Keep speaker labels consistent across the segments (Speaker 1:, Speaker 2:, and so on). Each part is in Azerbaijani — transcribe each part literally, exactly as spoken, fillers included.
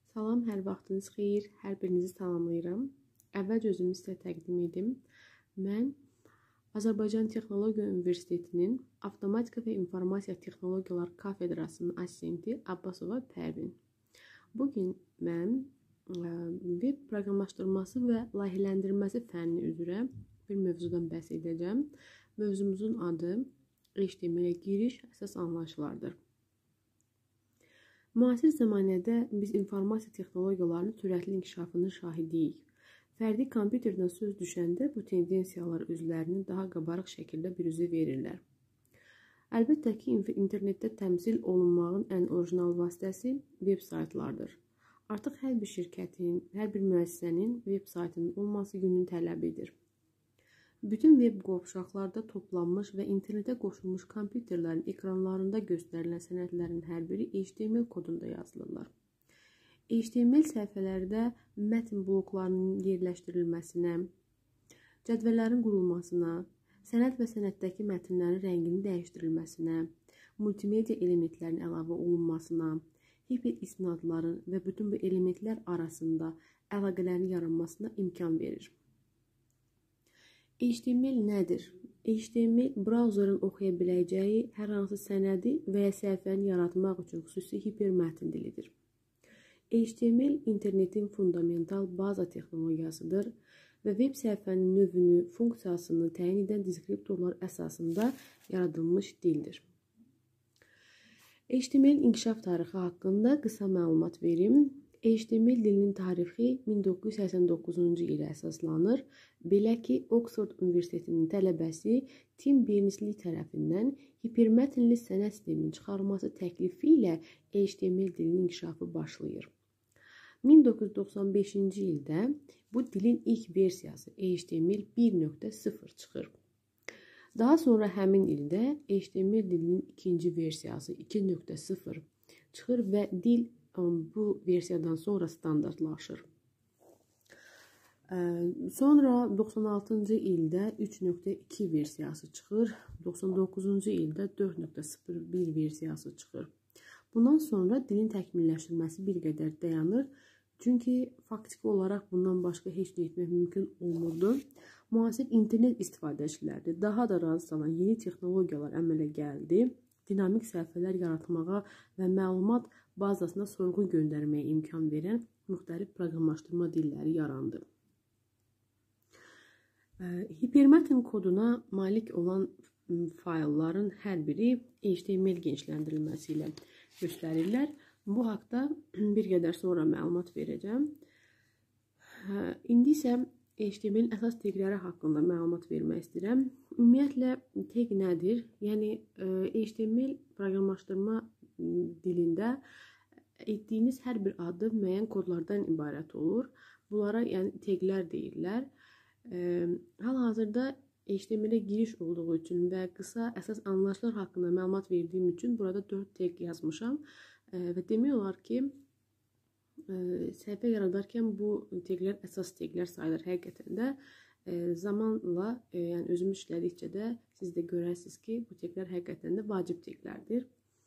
Speaker 1: Salam, hər vaxtınız xeyir, hər birinizi salamlayıram. Əvvəlcə özümü sizə təqdim edim. Mən Azərbaycan Texnologiya Universitetinin Avtomatika və İnformasiya Texnologiyalar Kafedrasının assistenti Abbasova Pərvin. Bugün mən web proqramlaşdırması və layihələndirməsi fənni üzrə bir mövzudan bəhs edəcəm. Mövzumuzun adı H T M L-ə giriş əsas anlayışlardır. Müasir zəmanədə biz informasiya texnologiyalarının sürətli inkişafının şahidiyik. Fərdi kompüterdən söz düşəndə bu tendensiyalar özlərini daha qabarıq şəkildə biruzə verirlər. Əlbəttə ki, internetdə təmsil olunmağın ən orijinal vasitəsi web saytlardır. Artıq hər bir şirkətin, hər bir müəssisənin web saytının olması günün tələbidir. Bütün web qovşaqlarda toplanmış və internetə qoşulmuş kompüterlərin ekranlarında göstərilən sənədlərin hər biri H T M L kodunda yazılırlar. H T M L səhifələrdə mətn bloklarının yerləşdirilməsinə, cədvəllərin qurulmasına, sənəd və sənəddəki mətnlərin rənginin dəyişdirilməsinə, multimedia elementlərin əlavə olunmasına, hiperistinadların və bütün bu elementlər arasında əlaqələrin yaranmasına imkan verir. H T M L nədir? H T M L brauzerin oxuya biləcəyi hər hansı sənədi və ya səhifəni yaratmaq üçün xüsusi hipermətn dilidir. H T M L internetin fundamental baza texnologiyasıdır və web səhifənin növünü, funksiyasını təyin edən deskriptorlar əsasında yaradılmış dildir. H T M L inkişaf tarixi haqqında qısa məlumat verim. H T M L dilinin tarixi min doqquz yüz səksən doqquzuncu ilə əsaslanır. Belə ki, Oxford Universitetinin tələbəsi Tim Berners-Lee tərəfindən hipermətnli sənəd sisteminin çıxarılması təklifi ilə H T M L dilinin inkişafı başlayır. min doqquz yüz doxsan beşinci ildə bu dilin ilk versiyası H T M L bir nöqtə sıfır çıxır. Daha sonra həmin ildə H T M L dilinin ikinci versiyası iki nöqtə sıfır çıxır və dil bu versiyadan sonra standartlaşır. Sonra doxsan altıncı ildə üç nöqtə iki versiyası çıxır. doxsan doqquzuncu ildə dörd nöqtə sıfır bir versiyası çıxır. Bundan sonra dilin təkmilləşdirilməsi bir qədər dayanır. Çünki faktiki olaraq bundan başqa heç nə etmək mümkün olmurdu. Müasir internet istifadəçiləri daha da razı salan yeni texnologiyalar əmələ gəldi. Dinamik səhifələr yaratmağa və məlumat bazasına sorğu göndərməyə imkan verən müxtəlif proqramlaşdırma dilləri yarandı. Hipermətn koduna malik olan faylların hər biri H T M L genişləndirilməsi ilə göstərirlər. Bu haqda bir qədər sonra məlumat verəcəm. İndi isə H T M L-in əsas teqləri haqqında məlumat vermək istəyirəm. Ümumiyyətlə, teq nədir? Yəni, H T M L proqramlaşdırma dilində etdiyiniz hər bir addım müəyyən kodlardan ibarət olur. Bunlara yəni, teqlər deyirlər. Hal-hazırda H T M L-ə giriş olduğu üçün və qısa əsas anlayışlar haqqında məlumat verdiyim üçün burada dörd teq yazmışam. Və demək olar ki, səhifə yaradarkən bu teqlər əsas teqlər sayılır həqiqətən də. Zamanla, yəni özümüz işlədikcə də siz də görərsiniz ki, bu teqlər həqiqətən də vacib teqlərdir.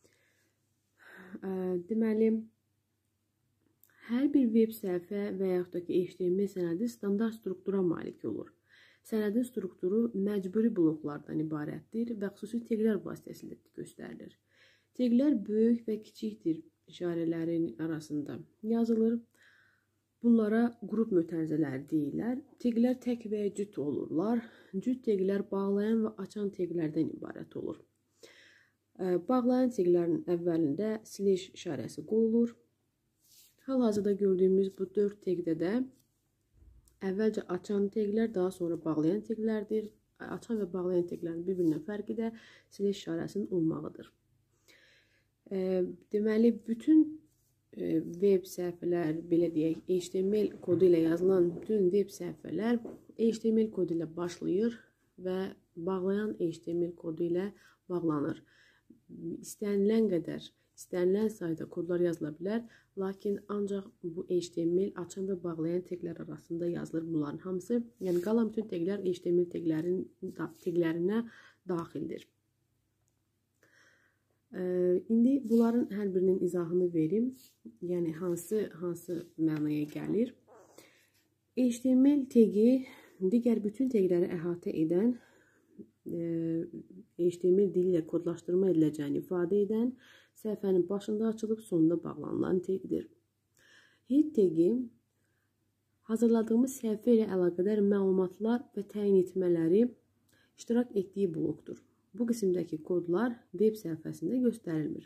Speaker 1: Deməli, hər bir web səhifə və yaxud da ki, H T M L sənədi standart struktura malik olur. Sənədin strukturu məcburi bloklardan ibarətdir və xüsusi teqlər vasitəsilə göstərilir. Teqlər böyük və kiçikdir işarələrin arasında yazılır. Bunlara qrup mötərizələri deyirlər. Teqlər tək və ya cüt olurlar. Cüt teqlər bağlayan və açan teqlərdən ibarət olur. Bağlayan teqlərin əvvəlində slash işarəsi qoyulur. Hal-hazırda gördüyümüz bu dörd teqdə də əvvəlcə açan teqlər, daha sonra bağlayan teqlərdir. Açan və bağlayan teqlərin bir-birindən fərqi də slash işarəsinin olmağıdır. Deməli, bütün web səhifələr, belə deyək, H T M L kodu ilə yazılan bütün web səhifələr H T M L kodu ilə başlayır və bağlayan H T M L kodu ilə bağlanır. İstənilən qədər, istənilən sayda kodlar yazıla bilər, lakin ancaq bu H T M L açan və bağlayan teqlər arasında yazılır bunların hamısı. Yəni, qalan bütün teqlər H T M L teqlərinə daxildir. İndi bunların hər birinin izahını verim. Yəni hansı hansı mənaya gəlir? H T M L tagi digər bütün tagləri əhatə edən, H T M L dili ilə kodlaşdırma ediləcəyini ifadə edən, səhifənin başında açılıb sonunda bağlanılan tagdir. Head tagi hazırladığımız səhifə ilə əlaqədar məlumatlar və təyin etmələri iştirak etdiyi blokdur. Bu qismdəki kodlar web səhifəsində göstərilmir.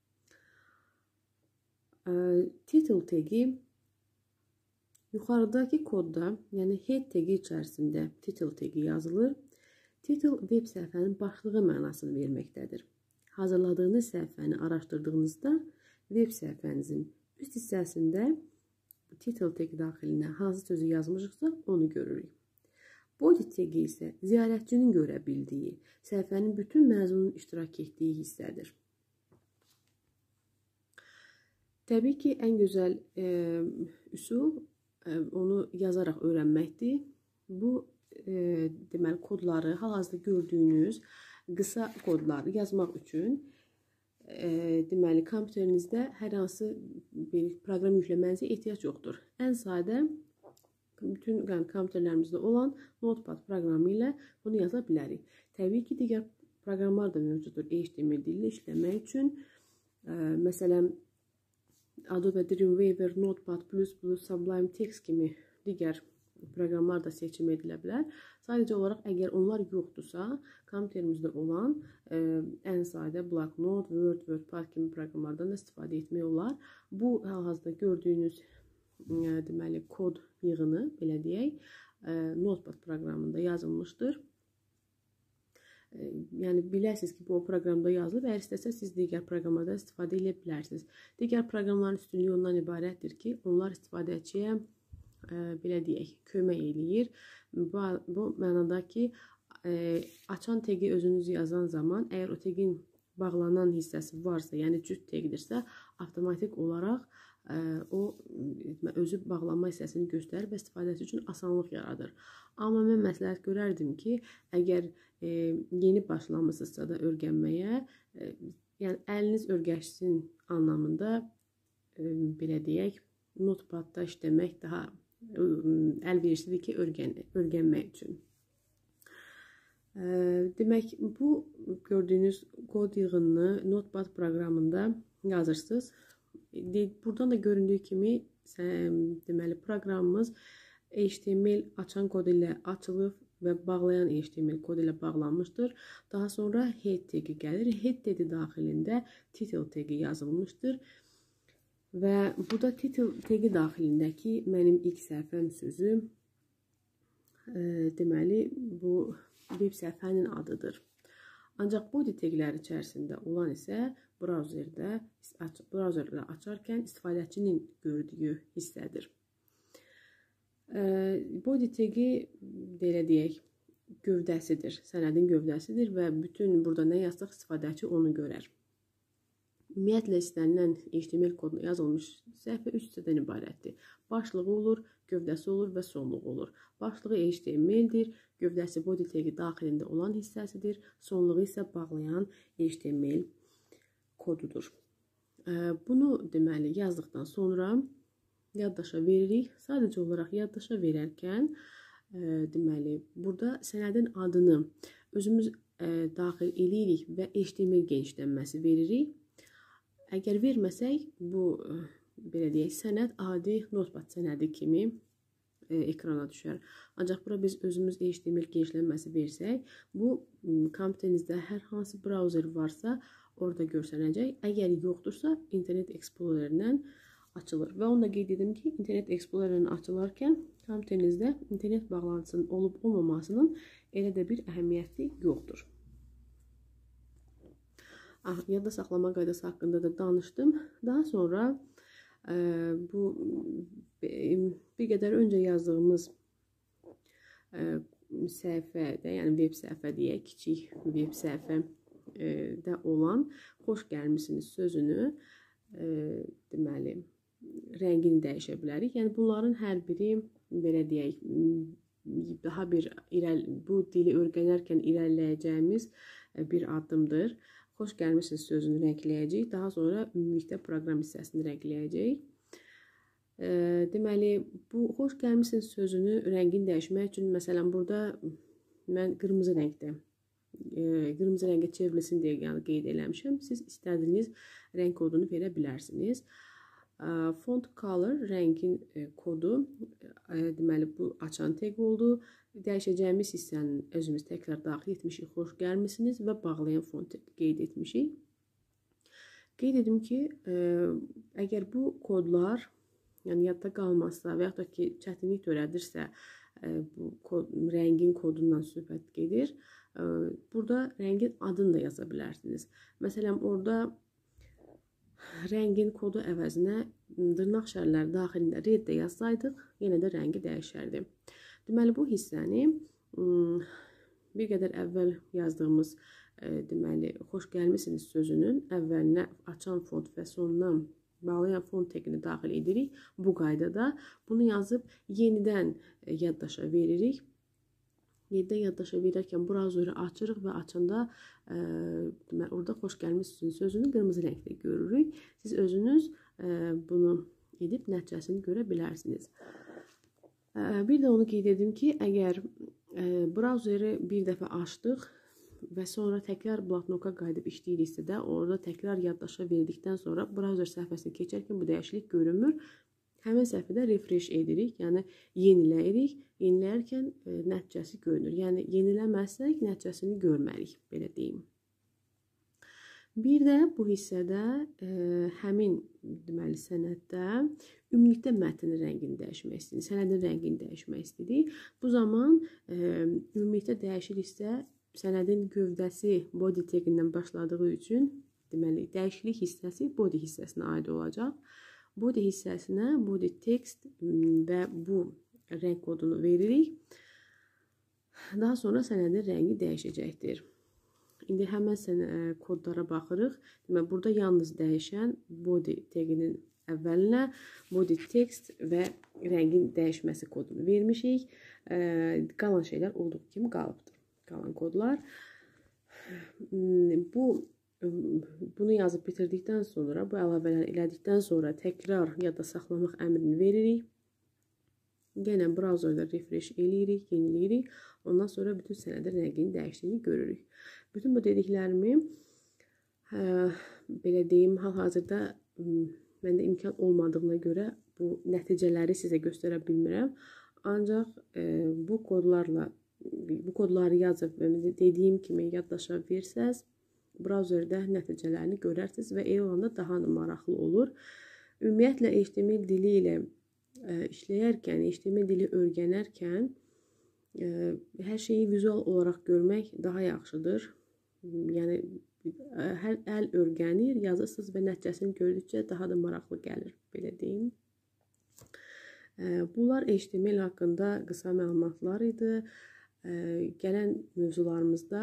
Speaker 1: Title tagi yuxarıdakı kodda, yəni head tagi içərisində title tagi yazılır. Title web səhifənin başlığı mənasını verməkdədir. Hazırladığınız səhifəni araşdırdığınızda web səhifənizin üst hissəsində title tagi daxilinə hansı sözü yazmışıqsa onu görürük. Body tagi isə ziyarətçinin görə bildiyi, səhifənin bütün məzunun iştirak etdiyi hissədir. Təbii ki, ən gözəl e, üsul e, onu yazaraq öyrənməkdir. Bu e, deməli kodları, hal-hazırda gördüyünüz qısa kodları yazmaq üçün e, deməli kompüterinizdə hər hansı bir proqram yükləmənizə ehtiyac yoxdur. Ən sadə bütün yəni, kompüterlərimizdə olan Notepad proqramı ilə bunu yaza bilərik. Təbii ki, digər proqramlar da mövcuddur H T M L dili işləmək üçün. E, məsələn, Adobe Dreamweaver, Notepad plus plus, Sublime Text kimi digər proqramlar da seçim edilə bilər. Sadəcə olaraq, əgər onlar yoxdursa, kompüterimizdə olan e, ən sadə Blocknote, Word, WordPad kimi proqramlardan da istifadə etmək olar. Bu, hal-hazırda gördüyünüz deməli kod yığını, belə deyək, Notepad proqramında yazılmışdır. Yəni biləsiniz ki, bu proqramda yazılıb, əgər istəsəz siz digər proqramlarda istifadə edə bilərsiniz. Digər proqramların üstünlüyü ondan ibarətdir ki, onlar istifadəçiyə belə deyək, kömək eləyir. Bu, bu mənada ki, açan tagi özünüz yazan zaman, əgər o tagin bağlanan hissəsi varsa, yəni cüt tagdirsə, avtomatik olaraq o özü bağlanma hissəsini göstərir və istifadəçi üçün asanlıq yaradır. Amma mən məsləhət görərdim ki, əgər e, yeni başlamısınızsa da öyrənməyə, e, yəni əliniz öyrəşsin anlamında e, belə deyək, Notepadda işləmək daha e, əlverişlidir ki, öyrən, öyrənmək üçün. E, demək, bu gördüyünüz kod yığınını Notepad proqramında yazırsınız. Buradan da göründüyü kimi deməli proqramımız H T M L açan kodu ilə açılıb və bağlayan H T M L kodu ilə bağlanmışdır. Daha sonra head tagi gəlir. Head tagi daxilində title tagi yazılmışdır. Və burada title tagi daxilindəki mənim ilk səhifəm sözü e, deməli bu web səhifənin adıdır. Ancaq body tagləri içərisində olan isə brauzerdə, brauzerlə açarkən istifadəçinin gördüyü hissədir. Body tagi, belə deyək, gövdəsidir, sənədin gövdəsidir və bütün burada nə yazsaq istifadəçi onu görər. Ümumiyyətlə istənilən H T M L koduna yazılmış səhifə üç hissədən ibarətdir. Başlığı olur, gövdəsi olur və sonluğu olur. Başlığı H T M L-dir, gövdəsi body tagi daxilində olan hissəsidir, sonluğu isə bağlayan H T M L kodudur. Bunu deməli yazdıqdan sonra yaddaşa veririk. Sadəcə olaraq yaddaşa verərkən deməli burada sənədin adını özümüz daxil edirik və H T M L genişlənməsi veririk. Əgər verməsək bu belə deyək sənəd adi Notepad sənədi kimi ekrana düşər. Ancaq bura biz özümüz H T M L genişlənməsi versək, bu kompüterinizdə hər hansı brauzer varsa orada görsənəcək. Əgər yoxdursa, Internet Explorer-dən açılır. Və onu da qeyd edim ki, Internet Explorer-dən açılarkən kompüterinizdə internet bağlantısının olub-olmamasının elə də bir əhəmiyyəti yoxdur. Ah, yadda saxlama qaydası haqqında da danışdım. Daha sonra e, bu bir qədər öncə yazdığımız e, səhifədə, yəni web səhifə deyək, kiçik web səhifə də olan xoş gəlmisiniz sözünü e, deməli rəngini dəyişə bilərik. Yəni bunların hər biri belə deyək daha bir irəl bu dili öyrənərkən irəliləyəcəyimiz bir addımdır. xoş gəlmisiniz sözünü rəngləyəcəyik. Daha sonra ümumilikdə proqram hissəsini rəngləyəcəyik. Deməli, bu xoş gəlmisiniz sözünü rəngini dəyişmək üçün, məsələn, burada mən qırmızı rəngdə, qırmızı rəngə çevrilsin deyə yəni qeyd eləmişəm. Siz istədiyiniz rəng kodunu verə bilərsiniz. Font color rəngin kodu, deməli, bu açan tag oldu. Dəyişəcəyimiz hissənin özümüz təkrar daxil etmişik, xoş gəlmisiniz və bağlayan font qeyd etmişik. Qeyd edim ki, əgər bu kodlar yəni yadda qalmazsa və yaxud da ki, çətinlik törədirsə, bu kod, rəngin kodundan söhbət gedir. Burada rəngin adını da yaza bilərsiniz. Məsələn, orada rəngin kodu əvəzinə dırnaq işarələri daxilində red də yazsaydıq, yenə də rəngi dəyişərdi. Deməli, bu hissəni bir qədər əvvəl yazdığımız, deməli, xoş gəlmisiniz sözünün əvvəlinə açan font və sonundan bağlayan font tagini daxil edirik. Bu qaydada bunu yazıb yenidən yaddaşa veririk. Yenidən yaddaşa verərkən brauzeri açırıq və açanda deməli, orada xoş gəlmisiniz sözünü qırmızı rəngdə görürük. Siz özünüz bunu edib nəticəsini görə bilərsiniz. Bir də onu qeyd edim ki, əgər brauzeri bir dəfə açdıq və sonra təkrar bloknoka qayıdıb işləyiriksə də, orada təkrar yaddaşa verdikdən sonra brauzer səhifəsini keçərkən bu dəyişiklik görünmür. Həmin səhifədə refresh edirik, yəni yeniləyirik. Yeniləyərkən nəticəsi görünür. Yəni yeniləməsək nəticəsini görmərik, belə deyim. Bir də bu hissədə həmin deməli sənəddə ümumilikdə mətnin rəngini dəyişmək istəyirik, sənədin rəngini dəyişmək istəyirik. Bu zaman ümumilikdə dəyişiriksə sənədin gövdəsi body tagindən başladığı üçün deməli dəyişiklik hissəsi body hissəsinə aid olacaq. Body hissəsinə body text və bu rəng kodunu veririk. Daha sonra sənədin rəngi dəyişəcəkdir. İndi həmən sənə kodlara baxırıq. Deməli, burada yalnız dəyişən body taginin əvvəlinə body text və rəngin dəyişməsi kodunu vermişik. Qalan şeylər olduğu kimi qalıbdır. Qalan kodlar. Bu, bunu yazıb bitirdikdən sonra, bu əlavələri elədikdən sonra təkrar yadda saxlamaq əmrini veririk. Yenə brauzerdə refresh eləyirik, yeniləyirik. Ondan sonra bütün sənədin rəngini dəyişdiyini görürük. Bütün bu dediklərimi belə deyim, hal-hazırda məndə imkan olmadığına görə bu nəticələri sizə göstərə bilmirəm. Ancaq bu kodlarla, bu kodları yazıb və dediyim kimi yaddaşa versəz, brauzerdə nəticələrini görərsiniz və elə olanda daha maraqlı olur. Ümumiyyətlə, H T M L dili ilə işləyərkən, H T M L dili öyrənərkən hər şeyi vizual olaraq görmək daha yaxşıdır. Yəni, hər əl öyrənir, yazırsınız və nəticəsini gördükcə daha da maraqlı gəlir, belə deyim. Bunlar H T M L haqqında qısa məlumatlar idi. Gələn mövzularımızda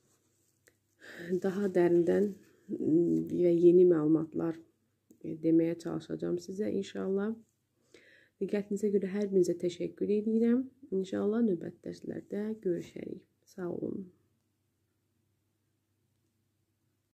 Speaker 1: daha dərindən və yeni məlumatlar deməyə çalışacağım sizə inşallah. Diqqətinizə görə hər birinizə təşəkkür edirəm. İnşallah növbəti dərslərdə görüşərik. Sağ olun.